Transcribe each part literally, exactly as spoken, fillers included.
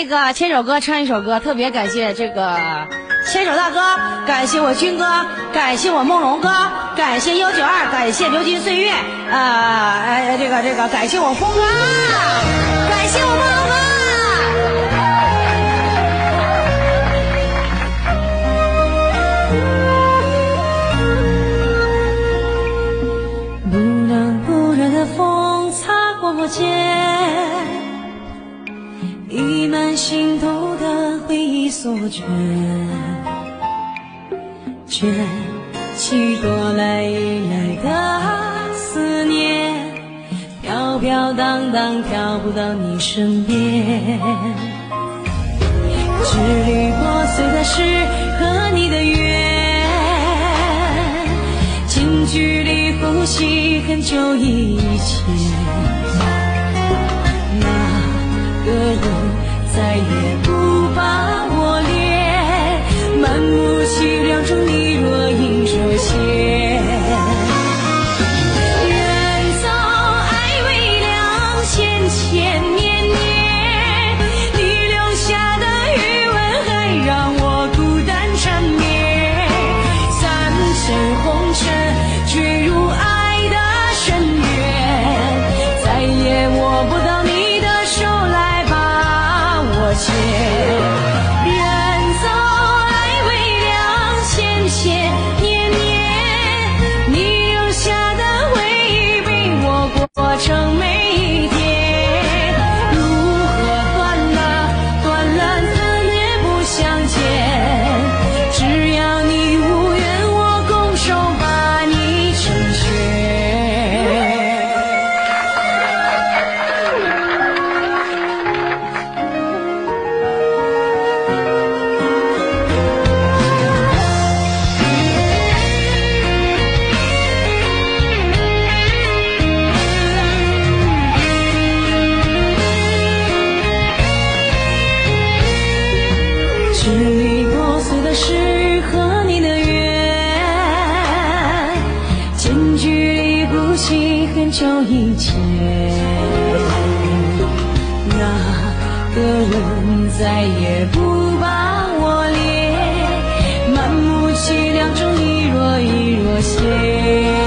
那个牵手哥唱一首歌，特别感谢这个牵手大哥，感谢我军哥，感谢我梦龙哥，感谢幺九二，感谢流金岁月，啊、呃，这个这个感谢我峰哥，感谢我梦龙哥。 不冷不热的风擦过我肩，溢满心头的回忆所卷，卷起多来来的思念，飘飘荡荡飘不到你身边。支离破碎的是和你的缘，近距离呼吸很久以前，那个人再也不把我恋，满目凄凉中你若隐若现。远走爱微凉，千千年年，你留下的余温还让我孤单缠绵。三尺红尘坠入爱的深渊，再也握不到你的手来把我牵。人走爱微凉，千千年年，你留下的回忆被我过成每一天。如何断了断了怎也不相见，只要你无缘我拱手把你成全。支离破碎的是和你的缘，近距离呼吸很久以前，那个人再也不把我恋，满目凄凉中你若隐若现。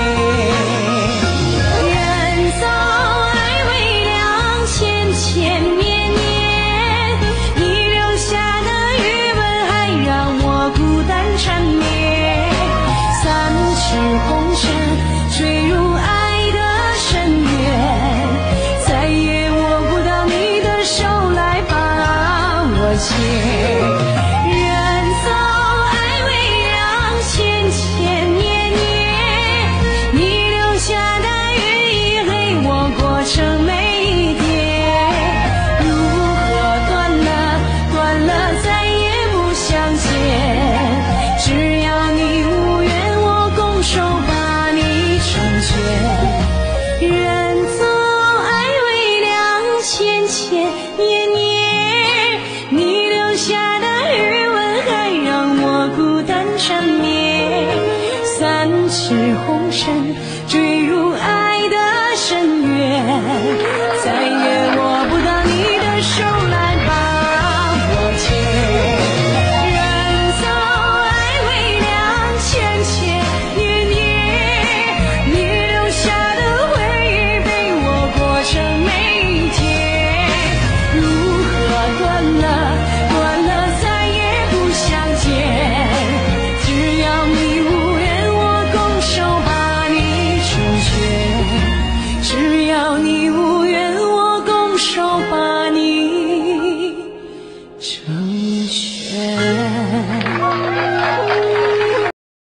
远走爱微凉，千千年年，你留下的余温还让我孤单缠绵。三尺红尘坠入爱的深渊，再也握不到你的手来把我牵。人走爱微凉，千千年年，你留下的余意陪我过成每一天。如何断了断了再也不相见，只要你无缘我拱手把你成全。人走爱微凉，千千年年，你留下的余温还让我孤单缠绵。三尺红尘坠入爱的深渊，再也握不到你的手来把我牵。人走爱微凉，千千年年，你留下的回忆被我过成每一天。如何断了断了再也不相见，只要你无缘我拱手把你成全。只要你无缘我拱手把你成